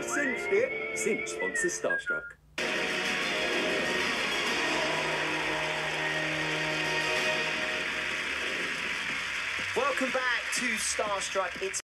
cinched it. Cinch sponsors Starstruck. Welcome back to Starstruck. It's